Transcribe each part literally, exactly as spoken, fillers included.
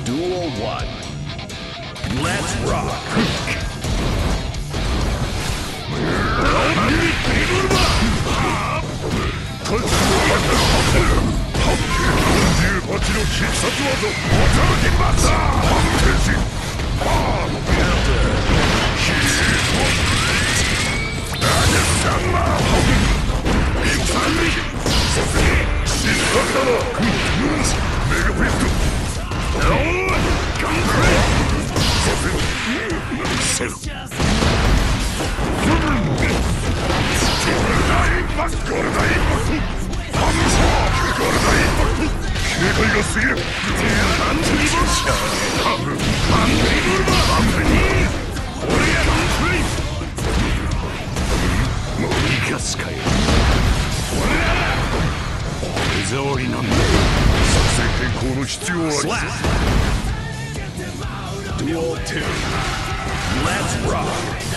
Duel one. Let's rock. Duel two. Let's rock.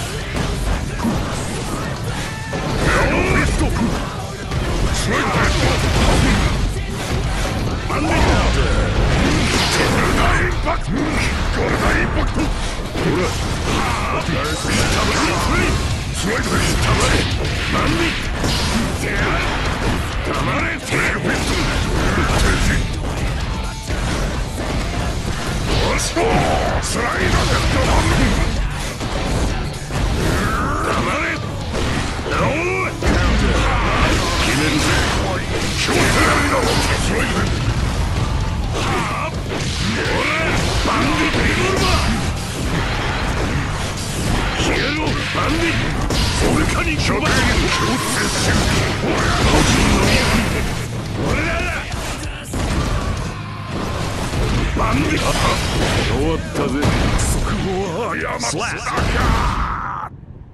Slap.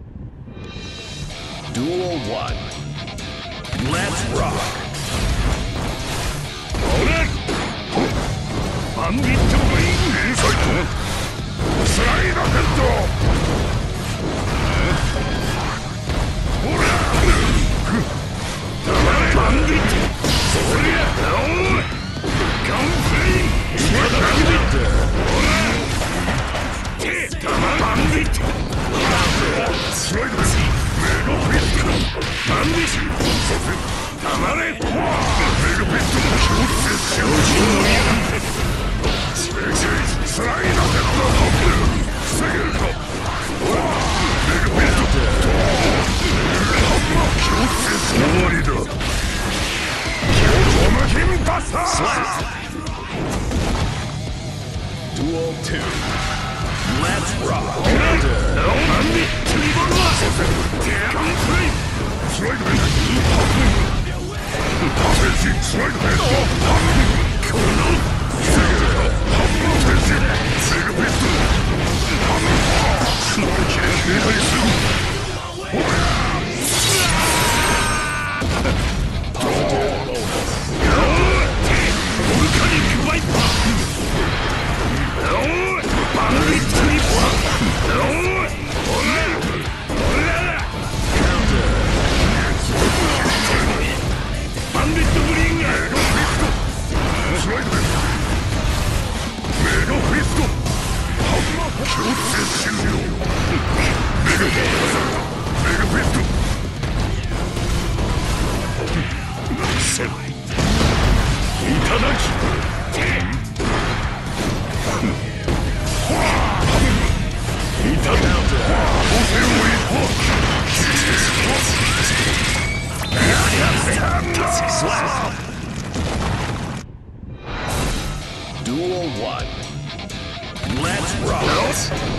Duel one. Let's rock. Duel two. Let's rock. Duel one. Let's rock.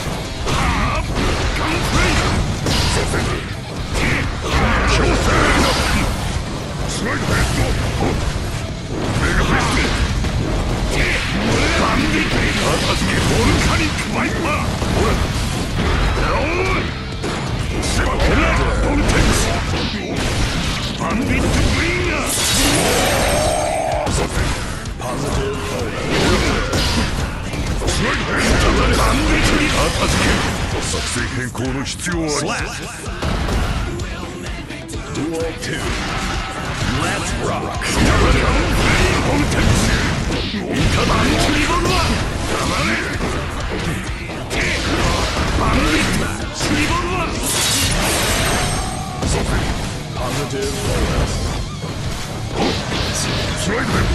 Slap. Duel two. Let's rock. Positive bonus. Strike them.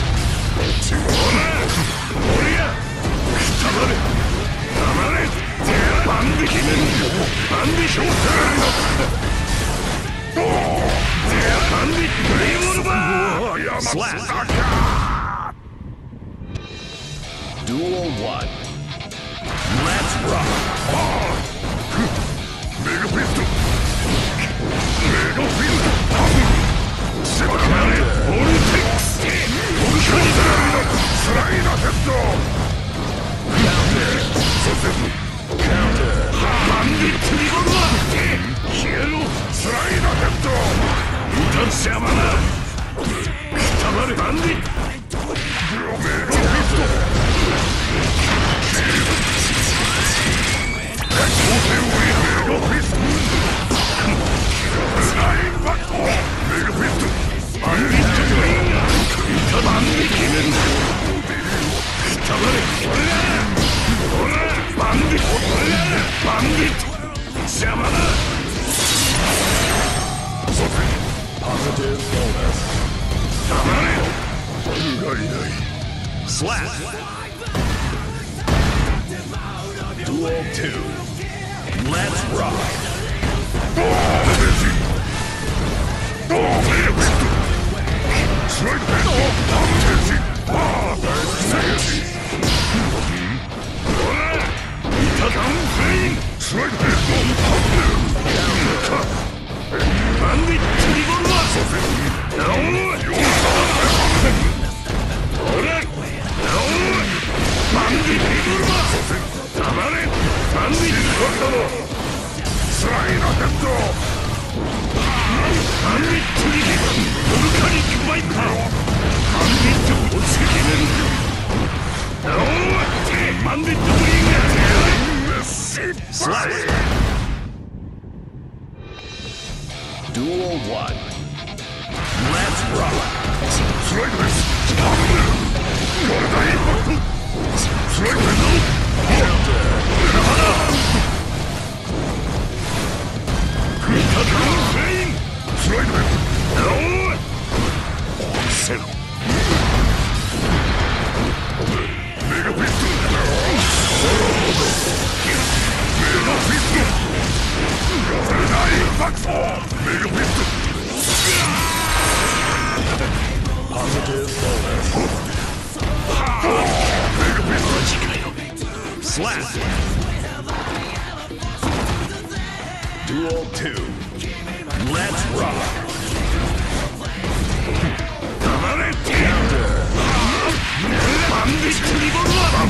Slap. Duel one. Let's rock. Mega Fist. Mega Fist. Counter. Vortex. Slide attempt. Counter. Counter. Bandit Tribal. Hero. Slide attempt. Utan Shamana. Kutabare Bandit. Mega Fist. Mega Fist. Slide back. Mega Fist. Bandit Tribal. Bandit Tribal. Kutabare. Bandit. Bandit. Shamana. Positive bonus. Slap. Duel two. Let's rock. Strike back. Strike back. Bandit Tribal. No. Bandit Damare. Bandit Slide attempt. Bandit Tribal. Volcanic Viper. Bandit Otsukimen. No. Bandit Slap. Duel one. Let's rock. Strike this. Counter. Strike this. No. Set. Mega Fist. Mega Fist. Back four. Mega Fist. Positive bonus. Mega Fist. Slap. Duel two. Let's rock. Counter. Bandit Tribal.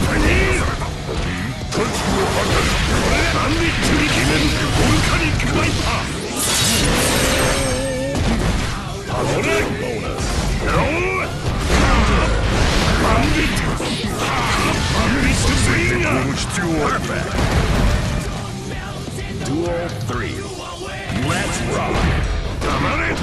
Bandit Tribal. Volcanic Viper. Positive bonus. Bandit. Bandit Swinger. Perfect. Duel three. Let's rock. Counter.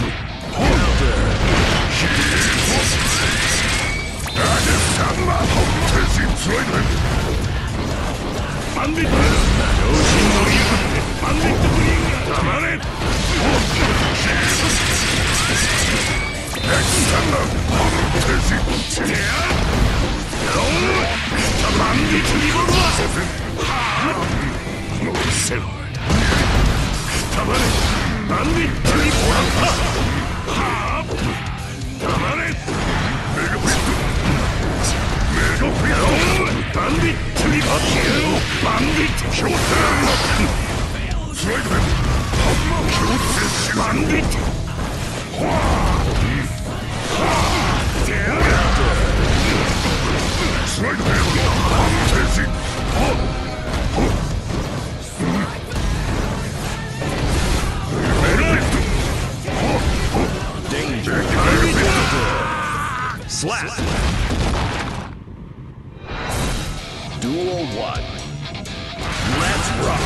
Bandit. Bandit. Damare. Bandit Tribal. Bandit Tribal. Damare. Mega Fist. Mega Fist. Bandit Tribal. Bandit Showtime. Strike them. Bandit. Strike them. Danger. Slap. Duel one. Let's rock.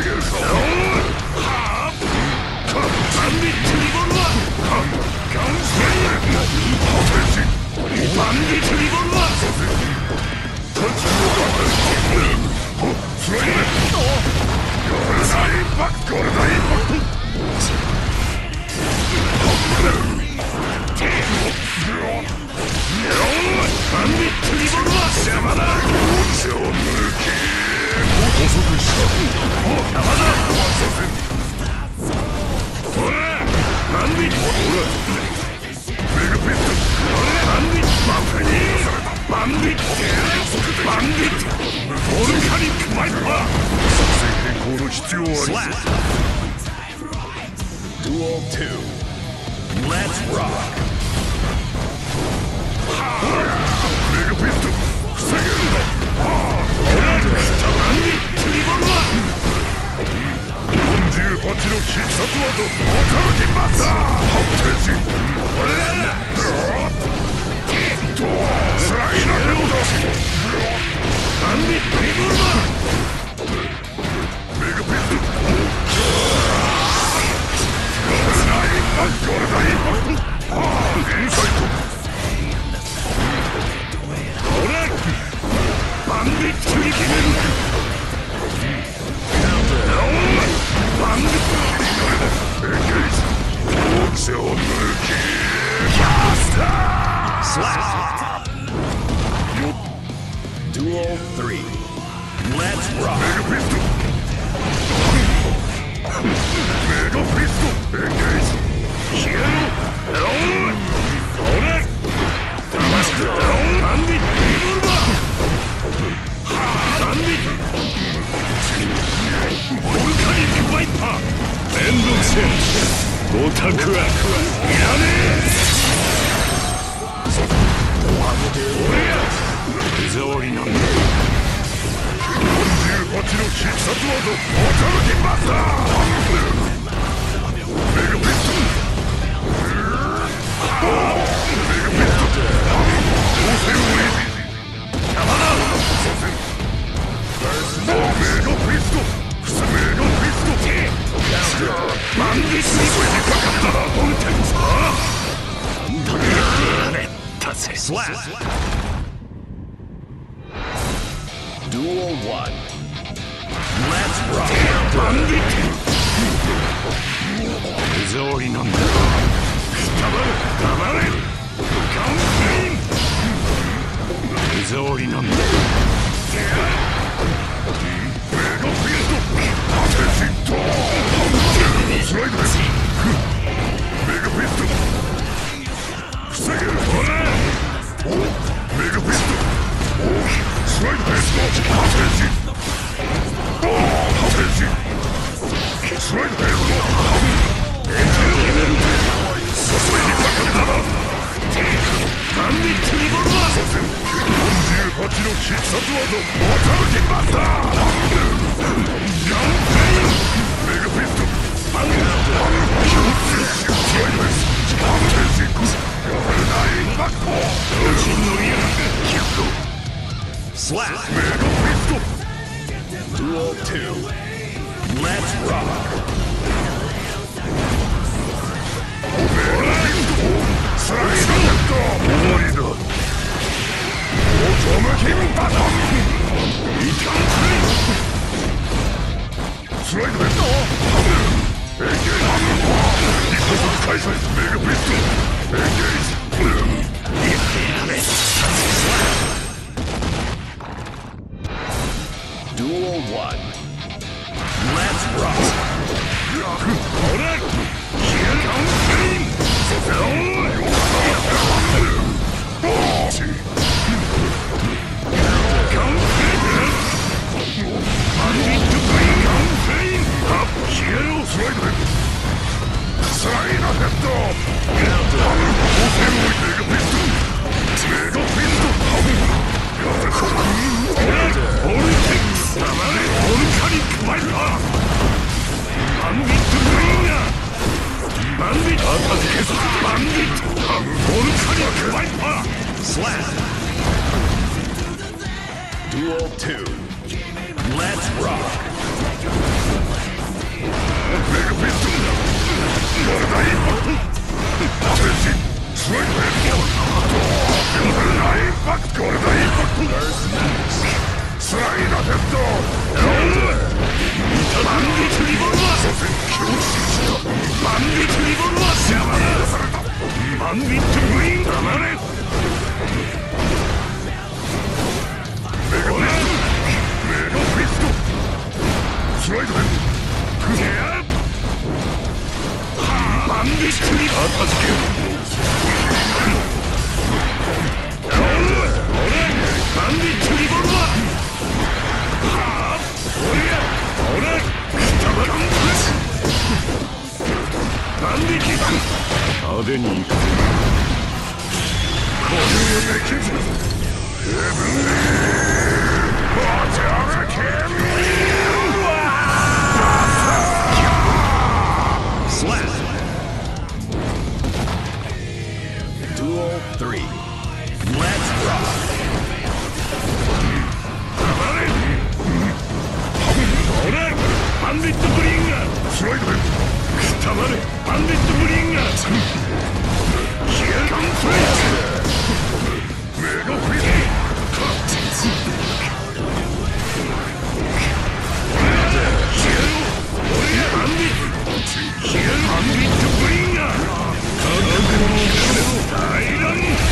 Bandit Tribal. Bandit Tribal. Slide back. バンビットリボルは邪魔だ。超無気捕捉した邪魔だ。ほらバンビットメガピットバンビットバンビットバンビットバンビットオルカニックマイパー作戦変更の必要はありそう。Duel two. Let's rock. Mega Pist. 防げるんだ。よんじゅうはちの必殺技驚きマスター発展しこれだ。スライナーでもだ。バンビットリボルバーメガピストこれだいインサイトこれバンビットに決めるバンビットエンゲージ大きさを抜きキャスタースラッよっ Duel three Let's rock メガピストメガピストエンゲージ消えろ。ロンこれ騙してロンバンビットリボルバーバンビットボルカニックワイパーめんどくせえオタクはいらねえ俺や手触りなんだ。よんじゅうはちの必殺技オタルキマスターメガピストメガピスト当選ウェイジ邪魔だ。メガピストメガピストバンディッシュにかかったら本当にさなんだやれたぜ。スラッ Duel one Let's rock バンディット手触りなんだ。黙れ黙れカウントイン手触りなんだ。メガフィールドアテシットスライドです。メガフィールド防げるほらメガフィールドスライドですアテシットアテシットスライドですエンジンを決めるそこにかかったらバンビットリボルバーよんじゅうはちの必殺技オタルキマスターヤンペインメガピストバンビットキュッスライドですアンテシックやられないインパクト両親のリアルキュッとスラッメガピスト Duel two Let's rockスライドネット終わりだ。オートマキンバトンイカンクリスライドネットエンゲージ一発開催メガピストエンゲージやれ Duel one Let's rock これヒアカウンクリーンスライナーヘッド当選をメガピストメガピストやれここオルテック黙れオルカニックマイパーバンビットグリーンがバンビットバンビットオルカニックマイパースラッ Duel two Let's rock メガピストこれだインパクトアテンシスライドヘッドこれだインパクトこれだインパクトスライドヘッドバンビットリボルバーバンビットリボルバー邪魔だバンビットブリン黙れ。メガフィストメガフィストスライドでバンビットに片付ける。バンビットリボルバー俺や俺くたばらんバンビット派手に行くぜ。これをできずヘブンリーバターケンスラッドゥオスリー Let's rock! ほらバンディットブリンガースライドでくたばれバンディットブリンガーヒアガンフレッチメガフィストバンディットブリンガー大乱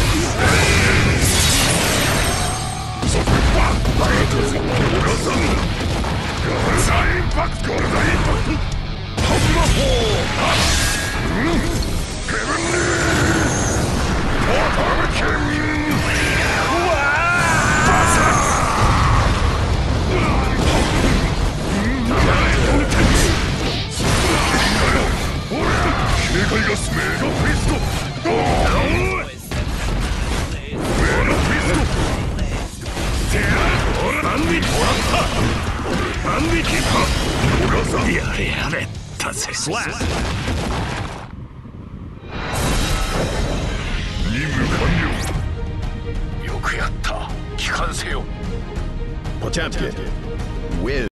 そこバッバッとゴールさんゴールさんインパクトゴールさんインパクトトップのフォーうんヘブンリーポータルキンうわーバサー警戒がスメーガフィストドーンメーガフィストてやバンディットもらったバンディットお母さんやれやれ達成スラッ任務完了。よくやった帰還せよ。 ポチャンピオン